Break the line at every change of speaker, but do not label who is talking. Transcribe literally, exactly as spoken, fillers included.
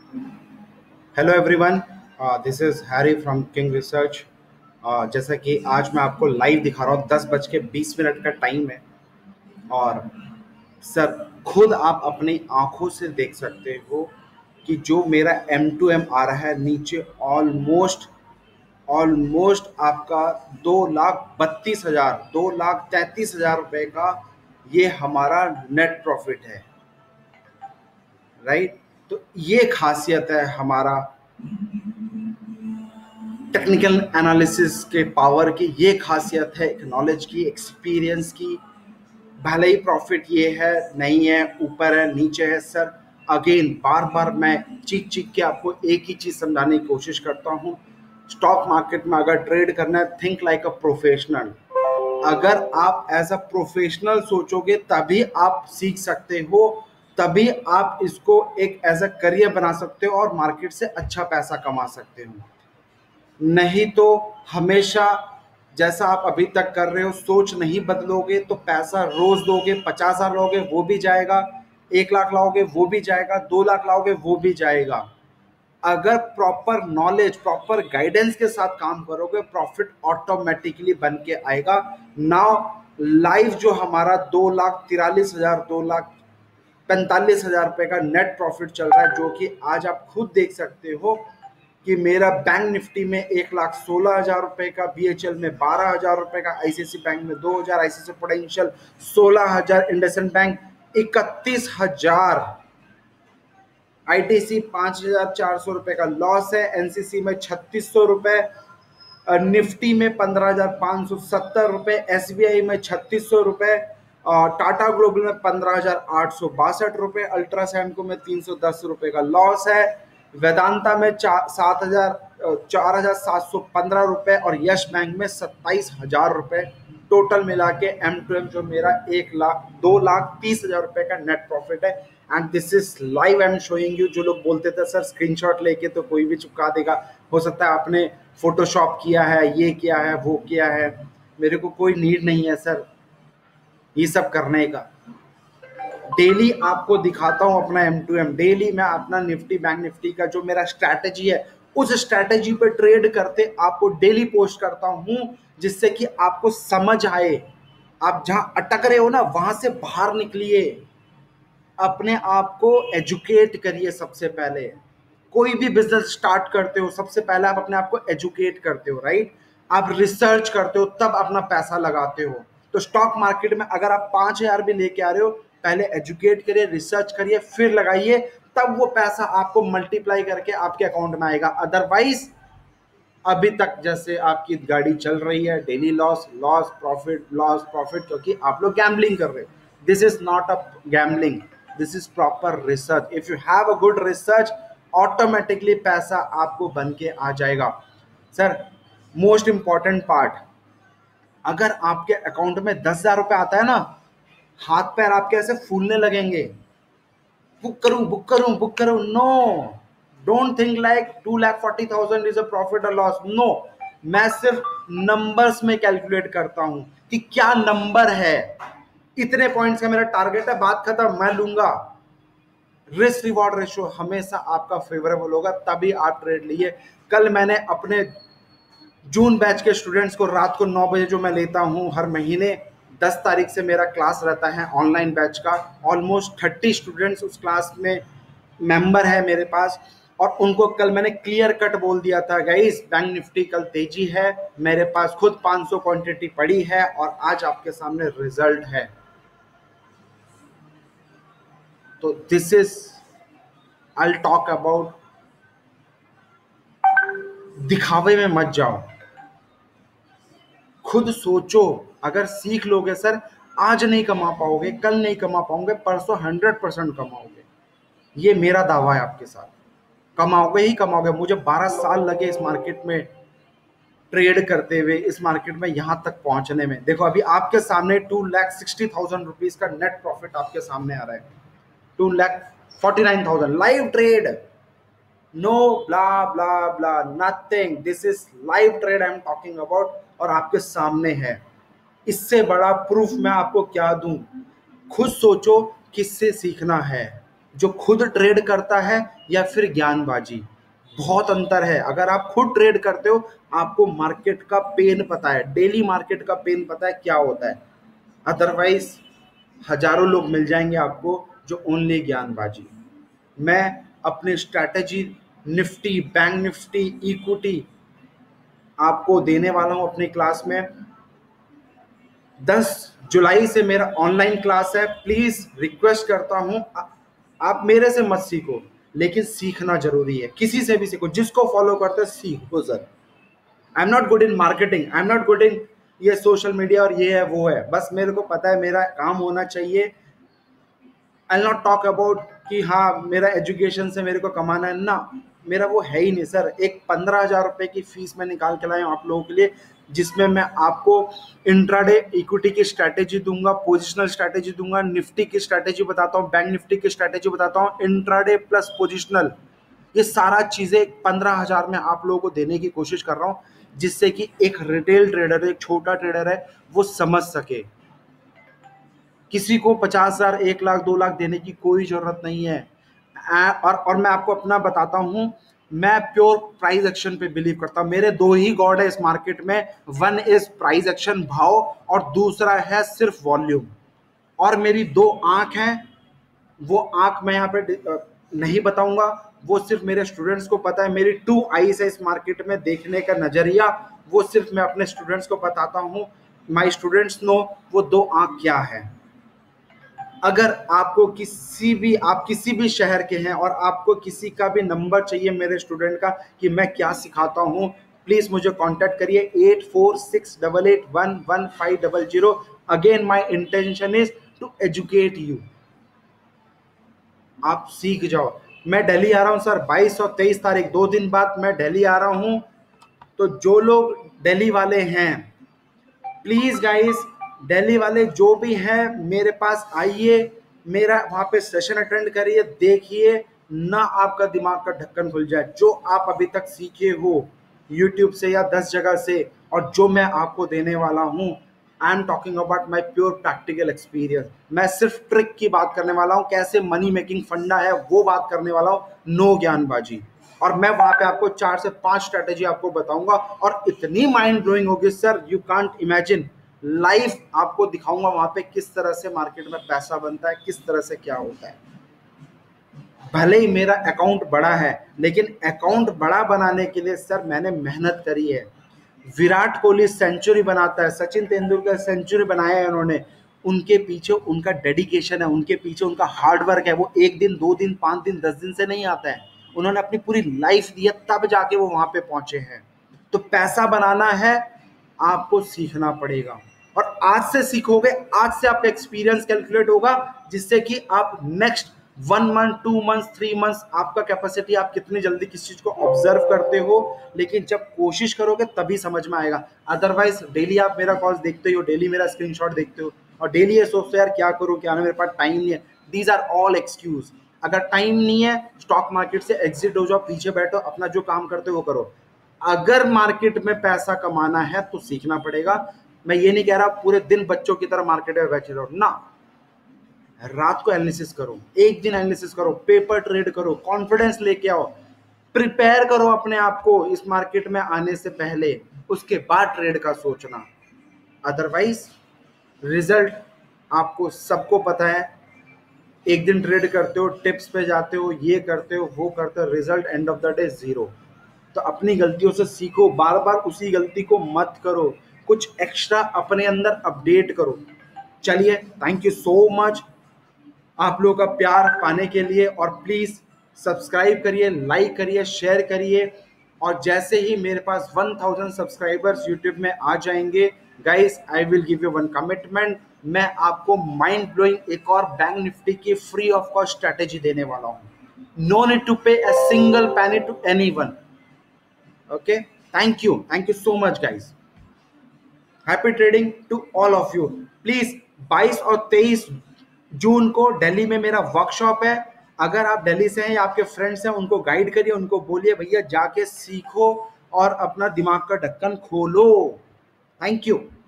Hello everyone, this is Harry from King Research. जैसा कि आज मैं आपको लाइव दिखा रहा हूँ, दस बज के बीस मिनट का टाइम है। और सर, खुद आप अपनी आंखों से देख सकते हो कि जो मेरा एम टू एम आ रहा है नीचे, ऑलमोस्ट ऑलमोस्ट आपका दो लाख बत्तीस हजार दो लाख तैंतीस हजार रुपए का ये हमारा नेट प्रॉफिट है। राइट। तो ये खासियत है हमारा टेक्निकल एनालिसिस के पावर की, ये खासियत है नॉलेज की, एक्सपीरियंस की। भले ही प्रॉफिट ये है नहीं है, ऊपर है नीचे है, सर अगेन बार बार मैं चीख चीख के आपको एक ही चीज़ समझाने की कोशिश करता हूँ। स्टॉक मार्केट में अगर ट्रेड करना है, थिंक लाइक अ प्रोफेशनल। अगर आप एज अ प्रोफेशनल सोचोगे तभी आप सीख सकते हो, तभी आप इसको एक एज अ करियर बना सकते हो और मार्केट से अच्छा पैसा कमा सकते हो। नहीं तो हमेशा जैसा आप अभी तक कर रहे हो, सोच नहीं बदलोगे तो पैसा रोज दोगे, पचास हजार लोगे वो भी जाएगा, एक लाख लाओगे वो भी जाएगा, दो लाख लाओगे वो भी जाएगा। अगर प्रॉपर नॉलेज, प्रॉपर गाइडेंस के साथ काम करोगे, प्रॉफिट ऑटोमेटिकली बन के आएगा। नाउ लाइव जो हमारा दो लाख तिरालीस हजार, दो लाख पैंतालीस हजार रुपए का नेट प्रॉफिट चल रहा है, जो कि आज आप खुद देख सकते हो कि मेरा बैंक निफ्टी में एक लाख सोलह हजार रुपए का, बीएचएल में बारह हजार रुपए का, आईसीआईसी बैंक में दो हजार, आईसीआईसी प्रोडेंशियल सोलह हजार, इंडसइंड बैंक इकतीस हजार, आईटीसी पांच हजार चार सौ रुपए का लॉस है, एनसीसी में छत्तीस सौ रुपए, निफ्टी में पंद्रह हजार पाँच सौ सत्तर रुपए, एसबीआई में छत्तीस सौ रुपए, टाटा ग्लोबल में पंद्रह हजार आठ सौ बासठ रुपए, अल्ट्रासैमको में तीन सौ दस रुपए का लॉस है, वेदांता में सात हजार चार हजार सात सौ पंद्रह रुपए और यश बैंक में सत्ताईस हजार रुपए। टोटल मिला के एम टू एम जो मेरा एक लाख दो लाख तीस हजार रुपए का नेट प्रॉफिट है। And this is live, I am showing you. जो लोग बोलते थे सर स्क्रीनशॉट लेके तो कोई भी चिपका देगा, हो सकता है आपने फोटोशॉप किया है, ये किया है, वो किया है, मेरे को कोई नीड नहीं है सर ये सब करने का। डेली आपको दिखाता हूं अपना एम टू एम, डेली मैं अपना निफ्टी बैंक निफ्टी का जो मेरा स्ट्रैटेजी है, उस स्ट्रैटेजी पे ट्रेड करते आपको डेली पोस्ट करता हूं, जिससे कि आपको समझ आए। आप जहां अटक रहे हो ना, वहां से बाहर निकलिए, अपने आप को एजुकेट करिए। सबसे पहले कोई भी बिजनेस स्टार्ट करते हो, सबसे पहले आप अपने आप को एजुकेट करते हो, राइट। आप रिसर्च करते हो, तब अपना पैसा लगाते हो। तो स्टॉक मार्केट में अगर आप पांच हजार भी लेके आ रहे हो, पहले एजुकेट करिए, रिसर्च करिए, फिर लगाइए, तब वो पैसा आपको मल्टीप्लाई करके आपके अकाउंट में आएगा। अदरवाइज अभी तक जैसे आपकी गाड़ी चल रही है, daily loss loss profit loss profit, क्योंकि आप लोग गैम्बलिंग कर रहे हो। This is not a gambling, this is proper research. If you have a good research, automatically पैसा आपको बन के आ जाएगा। सर, मोस्ट इंपॉर्टेंट पार्ट, अगर आपके अकाउंट में दस हजार रुपये आता है ना, हाथ पैर आपके ऐसे फूलने लगेंगे, बुक करूं बुक करूं बुक करूं। No, don't think like two lakh forty thousand is a profit और लॉस। नो, मैं सिर्फ नंबर्स में कैलकुलेट करता हूं कि क्या नंबर है, इतने पॉइंट्स का मेरा टारगेट है, बात खत्म, मैं लूंगा। रिस्क रिवॉर्ड रेशियो हमेशा आपका फेवरेबल होगा, तभी आप ट्रेड लिए। कल मैंने अपने जून बैच के स्टूडेंट्स को रात को नौ बजे जो मैं लेता हूं हर महीने, दस तारीख से मेरा क्लास रहता है ऑनलाइन बैच का। ऑलमोस्ट थर्टी स्टूडेंट्स उस क्लास में मेंबर है मेरे पास। और उनको कल मैंने क्लियर कट बोल दिया था, गाइस बैंक निफ्टी कल तेजी है, मेरे पास खुद पाँच सौ क्वांटिटी पड़ी है और आज आपके सामने रिजल्ट है। तो this is, I talk about, दिखावे में मत जाओ, खुद सोचो। अगर सीख लोगे सर, आज नहीं कमा पाओगे, कल नहीं कमा पाओगे, परसों हंड्रेड परसेंट कमाओगे। ये मेरा दावा है आपके साथ, कमाओगे ही कमाओगे। मुझे बारह साल लगे इस मार्केट में ट्रेड करते हुए, इस मार्केट में यहां तक पहुंचने में। देखो अभी आपके सामने two lakh sixty thousand rupees का नेट प्रॉफिट आपके सामने आ रहा है, two lakh forty nine thousand live trade. No blah blah blah, nothing, this is live trade I am talking about, और आपके सामने है। इससे बड़ा प्रूफ मैं आपको क्या दूं? खुद सोचो किससे सीखना है। जो खुद ट्रेड करता है या फिर ज्ञानबाजी, बहुत अंतर है। अगर आप खुद ट्रेड करते हो आपको मार्केट का पेन पता है, डेली मार्केट का पेन पता है क्या होता है। अदरवाइज हजारों लोग मिल जाएंगे आपको जो ओनली ज्ञानबाजी। मैं अपनी strategy Nifty, bank Nifty, equity आपको देने वाला हूं अपनी क्लास में। दस जुलाई से मेरा ऑनलाइन क्लास है। प्लीज रिक्वेस्ट करता हूं, आ- आप मेरे से मत सीखो, लेकिन सीखना जरूरी है। किसी से भी सीखो, जिसको फॉलो करते हो सीखो sir. I am not good in marketing, I am not good in ये सोशल मीडिया और ये है वो है, बस मेरे को पता है मेरा काम होना चाहिए। आई नॉट टॉक अबाउट कि हाँ मेरा एजुकेशन से मेरे को कमाना है ना, मेरा वो है ही नहीं सर। एक पंद्रह हजार रुपए की फीस मैं निकाल के लाया हूँ आप लोगों के लिए, जिसमें मैं आपको इंट्राडे इक्विटी की स्ट्रैटेजी दूंगा, पोजिशनल स्ट्रैटेजी दूंगा, निफ्टी की स्ट्रैटेजी बताता हूँ, बैंक निफ्टी की स्ट्रैटेजी बताता हूँ, इंट्राडे प्लस पोजिशनल, ये सारा चीजें पंद्रह हजार में आप लोगों को देने की कोशिश कर रहा हूँ, जिससे कि एक रिटेल ट्रेडर, एक छोटा ट्रेडर है, वो समझ सके। किसी को पचास हजार, एक लाख, दो लाख देने की कोई जरूरत नहीं है। आ- और और मैं आपको अपना बताता हूं, मैं प्योर प्राइस एक्शन पे बिलीव करता हूं। मेरे दो ही गॉड है इस मार्केट में, वन इज प्राइस एक्शन, भाव, और दूसरा है सिर्फ वॉल्यूम। और मेरी दो आंख हैं, वो आंख मैं यहाँ पे डि- अ, नहीं बताऊंगा, वो सिर्फ मेरे स्टूडेंट्स को पता है। मेरी टू आईज है इस मार्केट में देखने का नजरिया, वो सिर्फ मैं अपने स्टूडेंट्स को बताता हूँ। माई स्टूडेंट्स नो वो दो आंख क्या है। अगर आपको किसी भी, आप किसी भी शहर के हैं और आपको किसी का भी नंबर चाहिए मेरे स्टूडेंट का कि मैं क्या सिखाता हूं, प्लीज मुझे कांटेक्ट करिए eight four six double eight one one five double zero. Again my intention is to educate you, आप सीख जाओ। मैं दिल्ली आ रहा हूं सर बाईस और तेईस तारीख, दो दिन बाद मैं दिल्ली आ रहा हूं। तो जो लोग दिल्ली वाले हैं, प्लीज गाइस, दिल्ली वाले जो भी हैं मेरे पास आइए, मेरा वहां पे सेशन अटेंड करिए, देखिए ना आपका दिमाग का ढक्कन खुल जाए। जो आप अभी तक सीखे हो यूट्यूब से या दस जगह से, और जो मैं आपको देने वाला हूं, I am talking about my pure practical experience. मैं सिर्फ ट्रिक की बात करने वाला हूं, कैसे मनी मेकिंग फंडा है वो बात करने वाला हूं, नो ज्ञानबाजी। और मैं वहां पे आपको चार से पांच स्ट्रेटेजी आपको बताऊंगा, और इतनी माइंड ब्लोइंग होगी sir, you can't imagine. Live आपको दिखाऊंगा वहां पे किस तरह से मार्केट में पैसा बनता है, किस तरह से क्या होता है। भले ही मेरा अकाउंट बड़ा है, लेकिन अकाउंट बड़ा बनाने के लिए सर मैंने मेहनत करी है। विराट कोहली सेंचुरी बनाता है, सचिन तेंदुलकर सेंचुरी बनाया है उन्होंने, उनके पीछे उनका डेडिकेशन है, उनके पीछे उनका हार्डवर्क है। वो एक दिन, दो दिन, पांच दिन, दस दिन से नहीं आता है, उन्होंने अपनी पूरी लाइफ दी है, तब जाके वो वहां पे पहुंचे हैं। तो पैसा बनाना है, आपको सीखना पड़ेगा। और आज से सीखोगे, आज से आपका एक्सपीरियंस कैलकुलेट होगा, जिससे कि आप next one month, two month, three month, आपका कैपेसिटी, आप कितनी जल्दी किस चीज को ऑब्जर्व करते हो। लेकिन जब कोशिश करोगे तभी समझ में आएगा। अदरवाइज डेली आप मेरा कॉल्स देखते हो, डेली मेरा स्क्रीनशॉट देखते हो, और डेली ये सोचते हो यार क्या करूं क्या नहीं, मेरे पास टाइम नहीं है। These are all excuse. अगर टाइम नहीं है, स्टॉक मार्केट से एग्जिट हो जाओ, पीछे बैठो, अपना जो काम करते हो वो करो। अगर मार्केट में पैसा कमाना है तो सीखना पड़ेगा। मैं ये नहीं कह रहा पूरे दिन बच्चों की तरह मार्केट में बैठे रहो ना, रात को एनालिसिस करो, एक दिन एनालिसिस करो, पेपर ट्रेड करो, कॉन्फिडेंस लेके आओ, प्रिपेयर करो अपने आप को इस मार्केट में आने से पहले, उसके बाद ट्रेड का सोचना। अदरवाइज रिजल्ट आपको सबको पता है। एक दिन ट्रेड करते हो, टिप्स पे जाते हो, ये करते हो, वो करते हो, result end of the day zero. तो अपनी गलतियों से सीखो, बार बार उसी गलती को मत करो, कुछ एक्स्ट्रा अपने अंदर अपडेट करो। चलिए, थैंक यू सो मच आप लोगों का प्यार पाने के लिए, और प्लीज सब्सक्राइब करिए, लाइक करिए, शेयर करिए। और जैसे ही मेरे पास वन थाउजेंड सब्सक्राइबर्स यूट्यूब में आ जाएंगे guys, I will give you one commitment, मैं आपको माइंड ब्लोइंग एक और बैंक निफ्टी की फ्री ऑफ कॉस्ट स्ट्रेटेजी देने वाला हूं। No need to pay a single penny to anyone. Okay, thank you, thank you so much guys. Happy trading to all of you. Please बाईस और तेईस जून को दिल्ली में मेरा वर्कशॉप है। अगर आप दिल्ली से हैं या आपके फ्रेंड्स हैं, उनको गाइड करिए, उनको बोलिए भैया जाके सीखो और अपना दिमाग का ढक्कन खोलो। Thank you.